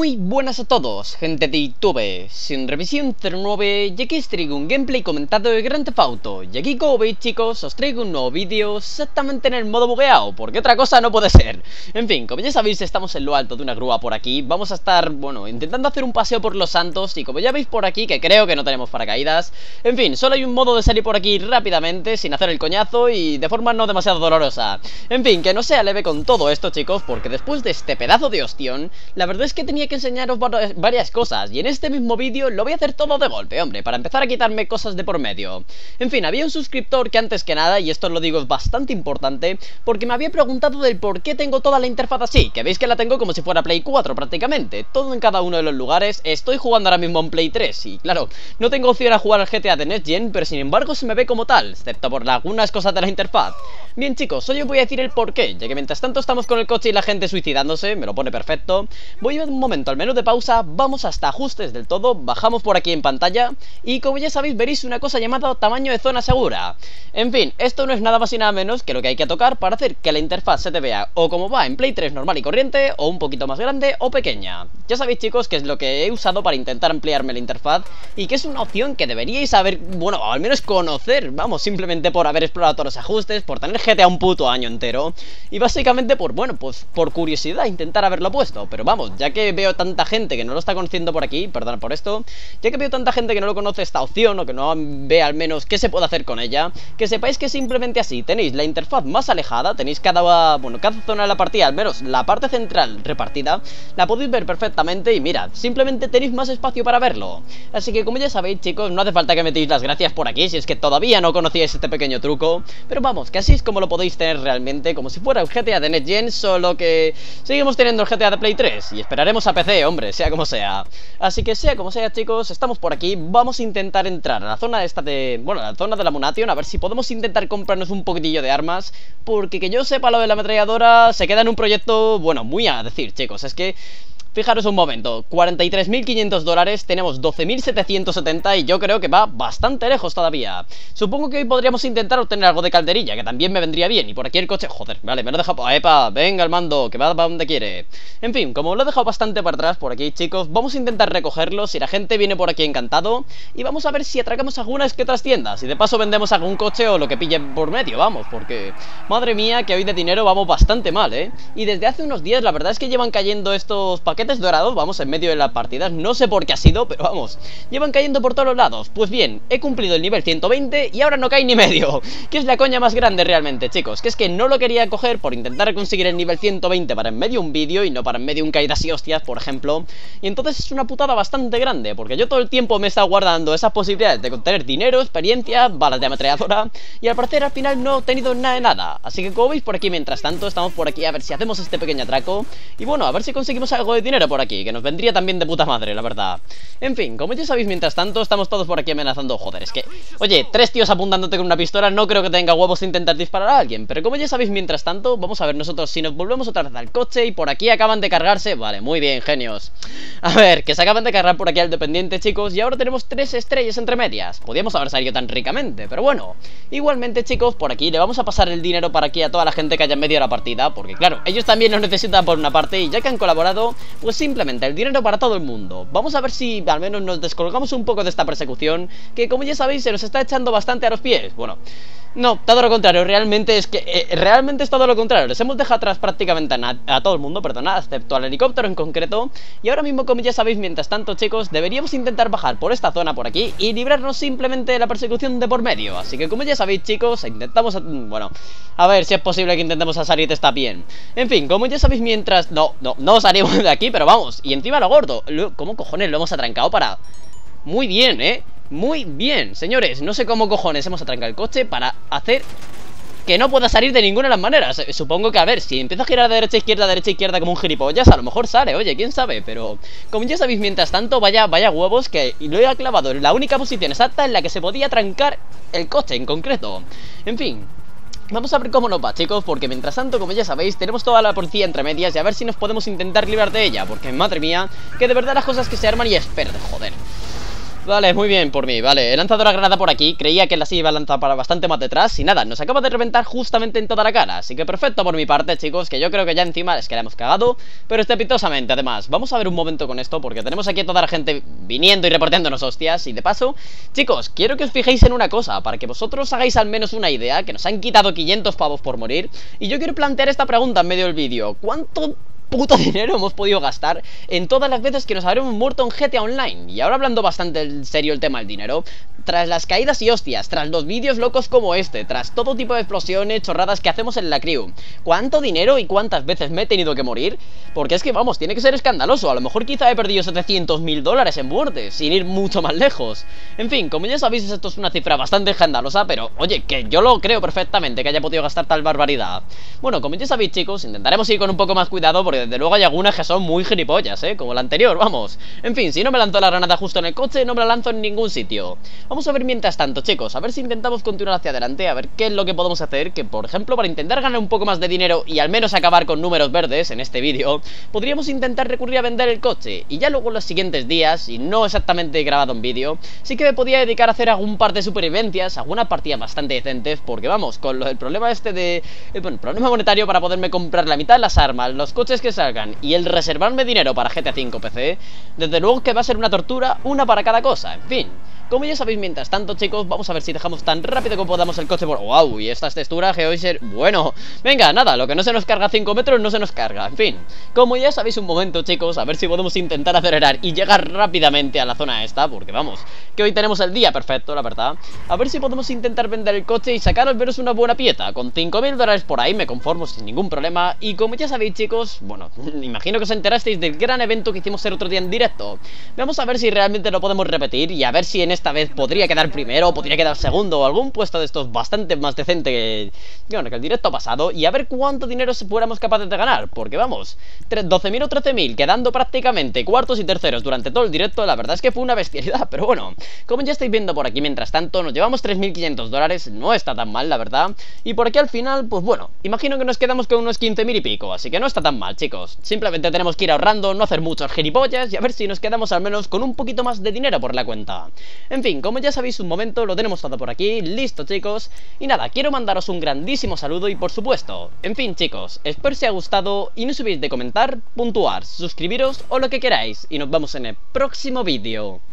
Muy buenas a todos, gente de YouTube. Sin revisión 09, y aquí os traigo un gameplay comentado de Grand Theft Auto. Y aquí, como veis, chicos, os traigo un nuevo vídeo exactamente en el modo bugueado, porque otra cosa no puede ser. En fin, como ya sabéis, estamos en lo alto de una grúa por aquí. Vamos a estar, bueno, intentando hacer un paseo por Los Santos. Y como ya veis por aquí, que creo que no tenemos paracaídas. En fin, solo hay un modo de salir por aquí rápidamente, sin hacer el coñazo y de forma no demasiado dolorosa. En fin, que no sea leve con todo esto, chicos, porque después de este pedazo de ostión, la verdad es que tenía que enseñaros varias cosas, y en este mismo vídeo lo voy a hacer todo de golpe, hombre, para empezar a quitarme cosas de por medio. En fin, había un suscriptor que antes que nada, y esto os lo digo es bastante importante, porque me había preguntado del por qué tengo toda la interfaz así, que veis que la tengo como si fuera Play 4 prácticamente, todo en cada uno de los lugares. Estoy jugando ahora mismo en Play 3, y claro, no tengo opción a jugar al GTA de Next Gen, pero sin embargo se me ve como tal, excepto por algunas cosas de la interfaz. Bien, chicos, hoy os voy a decir el por qué, ya que mientras tanto estamos con el coche y la gente suicidándose, me lo pone perfecto. Voy a ir un momento al menú de pausa, vamos hasta ajustes del todo, bajamos por aquí en pantalla y como ya sabéis veréis una cosa llamada tamaño de zona segura. En fin, esto no es nada más y nada menos que lo que hay que tocar para hacer que la interfaz se te vea o como va en Play 3 normal y corriente, o un poquito más grande o pequeña. Ya sabéis, chicos, que es lo que he usado para intentar ampliarme la interfaz y que es una opción que deberíais saber, bueno, al menos conocer, vamos, simplemente por haber explorado todos los ajustes, por tener GTA un puto año entero y básicamente por, bueno, pues por curiosidad intentar haberlo puesto. Pero vamos, ya que veo tanta gente que no lo está conociendo por aquí, perdón por esto, ya que veo tanta gente que no lo conoce esta opción o que no ve al menos qué se puede hacer con ella, que sepáis que simplemente así tenéis la interfaz más alejada, tenéis cada zona de la partida, al menos la parte central repartida, la podéis ver perfectamente y mirad, simplemente tenéis más espacio para verlo. Así que como ya sabéis, chicos, no hace falta que metéis las gracias por aquí si es que todavía no conocíais este pequeño truco, pero vamos, que así es como lo podéis tener realmente, como si fuera el GTA de Next Gen, solo que seguimos teniendo el GTA de Play 3 y esperaremos a PC, hombre, sea como sea. Así que sea como sea, chicos, estamos por aquí, vamos a intentar entrar a la zona esta de, bueno, la zona de la Munation, a ver si podemos intentar comprarnos un poquitillo de armas, porque que yo sepa lo de la ametralladora se queda en un proyecto, bueno, muy a decir, chicos, es que fijaros un momento, 43.500 dólares, tenemos 12.770 y yo creo que va bastante lejos todavía. Supongo que hoy podríamos intentar obtener algo de calderilla, que también me vendría bien. Y por aquí el coche, joder, vale, me lo he dejado, epa, venga el mando, que va para donde quiere. En fin, como lo he dejado bastante para atrás por aquí, chicos, vamos a intentar recogerlo, si la gente viene por aquí encantado. Y vamos a ver si atracamos algunas que otras tiendas, y de paso vendemos algún coche o lo que pille por medio, vamos, porque madre mía, que hoy de dinero vamos bastante mal, y desde hace unos días la verdad es que llevan cayendo estos paquetes dorados, vamos, en medio de las partidas. No sé por qué ha sido, pero vamos, llevan cayendo por todos los lados. Pues bien, he cumplido el nivel 120 y ahora no cae ni medio, que es la coña más grande realmente, chicos. Que es que no lo quería coger por intentar conseguir el nivel 120 para en medio un vídeo y no para en medio un caídas y hostias, por ejemplo. Y entonces es una putada bastante grande, porque yo todo el tiempo me he estado guardando esas posibilidades de obtener dinero, experiencia, balas de ametralladora, y al parecer al final no he obtenido nada de nada. Así que como veis por aquí, mientras tanto, estamos por aquí a ver si hacemos este pequeño atraco. Y bueno, a ver si conseguimos algo de dinero por aquí, que nos vendría también de puta madre, la verdad. En fin, como ya sabéis, mientras tanto, estamos todos por aquí amenazando. Joder, es que, oye, 3 tíos apuntándote con una pistola, no creo que tenga huevos de intentar disparar a alguien. Pero como ya sabéis, mientras tanto, vamos a ver nosotros si nos volvemos otra vez al coche. Y por aquí acaban de cargarse, vale, muy bien, genios. A ver, que se acaban de cargar por aquí al dependiente, chicos. Y ahora tenemos 3 estrellas entre medias. Podíamos haber salido tan ricamente, pero bueno. Igualmente, chicos, por aquí le vamos a pasar el dinero para aquí a toda la gente que haya en medio de la partida, porque claro, ellos también lo necesitan por una parte. Y ya que han colaborado, pues simplemente el dinero para todo el mundo. Vamos a ver si al menos nos descolgamos un poco de esta persecución, que como ya sabéis se nos está echando bastante a los pies. Bueno, no, todo lo contrario, realmente es que realmente es todo lo contrario. Les hemos dejado atrás prácticamente a todo el mundo, perdonad, excepto al helicóptero en concreto. Y ahora mismo, como ya sabéis, mientras tanto, chicos, deberíamos intentar bajar por esta zona por aquí y librarnos simplemente de la persecución de por medio. Así que como ya sabéis, chicos, intentamos, bueno, a ver si es posible que intentemos a salir está bien. En fin, como ya sabéis, mientras no salimos de aquí, pero vamos. Y encima lo gordo, ¿cómo cojones lo hemos atrancado para...? Muy bien, muy bien, señores. No sé cómo cojones hemos atrancado el coche para hacer que no pueda salir de ninguna de las maneras. Supongo que, a ver, si empiezo a girar de derecha a izquierda como un gilipollas, a lo mejor sale, oye, quién sabe. Pero como ya sabéis, mientras tanto, vaya huevos que lo he clavado en la única posición exacta en la que se podía trancar el coche en concreto. En fin, vamos a ver cómo nos va, chicos, porque mientras tanto, como ya sabéis, tenemos toda la policía entre medias y a ver si nos podemos intentar librar de ella, porque madre mía, que de verdad las cosas que se arman y espera, joder. Vale, muy bien por mí, vale. He lanzado la granada por aquí, creía que la iba a lanzar para bastante más detrás. Y nada, nos acaba de reventar justamente en toda la cara. Así que perfecto por mi parte, chicos, que yo creo que ya encima es que la hemos cagado, pero estrepitosamente además. Vamos a ver un momento con esto, porque tenemos aquí a toda la gente viniendo y reportándonos hostias. Y de paso, chicos, quiero que os fijéis en una cosa, para que vosotros hagáis al menos una idea, que nos han quitado 500 pavos por morir. Y yo quiero plantear esta pregunta en medio del vídeo: ¿cuánto puto dinero hemos podido gastar en todas las veces que nos habremos muerto en GTA Online? Y ahora hablando bastante en serio el tema del dinero, tras las caídas y hostias, tras los vídeos locos como este, tras todo tipo de explosiones, chorradas que hacemos en la crew, ¿cuánto dinero y cuántas veces me he tenido que morir? Porque es que vamos, tiene que ser escandaloso. A lo mejor quizá he perdido 700.000 dólares en muertes, sin ir mucho más lejos. En fin, como ya sabéis, esto es una cifra bastante escandalosa, pero oye, que yo lo creo perfectamente que haya podido gastar tal barbaridad. Bueno, como ya sabéis, chicos, intentaremos ir con un poco más cuidado, porque desde luego hay algunas que son muy gilipollas, como la anterior, vamos. En fin, si no me lanzo la granada justo en el coche, no me la lanzo en ningún sitio. Vamos a ver mientras tanto, chicos, a ver si intentamos continuar hacia adelante, a ver qué es lo que podemos hacer, que por ejemplo, para intentar ganar un poco más de dinero y al menos acabar con números verdes en este vídeo, podríamos intentar recurrir a vender el coche. Y ya luego en los siguientes días, y no exactamente grabado en vídeo, sí que me podía dedicar a hacer algún par de supervivencias, algunas partidas bastante decentes, porque vamos, con el problema este de... bueno, problema monetario para poderme comprar la mitad de las armas, los coches que salgan y el reservarme dinero para GTA V PC, desde luego que va a ser una tortura, una para cada cosa, en fin. Como ya sabéis, mientras tanto, chicos, vamos a ver si dejamos tan rápido como podamos el coche por... ¡Wow! Y estas texturas, Geoiser... Bueno, venga, nada, lo que no se nos carga a 5 metros no se nos carga, en fin. Como ya sabéis, un momento, chicos, a ver si podemos intentar acelerar y llegar rápidamente a la zona esta, porque vamos, que hoy tenemos el día perfecto, la verdad. A ver si podemos intentar vender el coche y sacar al menos una buena pieza. Con 5.000 dólares por ahí me conformo sin ningún problema. Y como ya sabéis, chicos, bueno, imagino que os enterasteis del gran evento que hicimos el otro día en directo. Vamos a ver si realmente lo podemos repetir y a ver si en esta vez podría quedar primero o podría quedar segundo o algún puesto de estos bastante más decente bueno, que el directo pasado, y a ver cuánto dinero fuéramos capaces de ganar, porque vamos, 12.000 o 13.000 quedando prácticamente cuartos y terceros durante todo el directo. La verdad es que fue una bestialidad, pero bueno, como ya estáis viendo por aquí, mientras tanto nos llevamos 3.500 dólares, no está tan mal, la verdad. Y por aquí al final, pues bueno, imagino que nos quedamos con unos 15.000 y pico, así que no está tan mal, chicos. Simplemente tenemos que ir ahorrando, no hacer muchos gilipollas y a ver si nos quedamos al menos con un poquito más de dinero por la cuenta. En fin, como ya sabéis, un momento, lo tenemos todo por aquí, listo, chicos. Y nada, quiero mandaros un grandísimo saludo y por supuesto, en fin, chicos, espero que os haya gustado y no os olvidéis de comentar, puntuar, suscribiros o lo que queráis. Y nos vemos en el próximo vídeo.